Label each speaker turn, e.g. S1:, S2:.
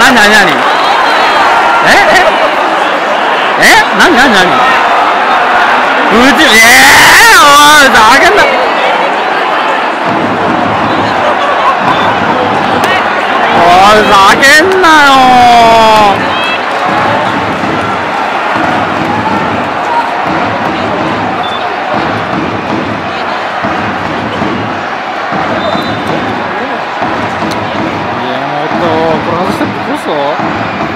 S1: なになになになになになにうちおいざけんなおいざけんなよこれ外してこそ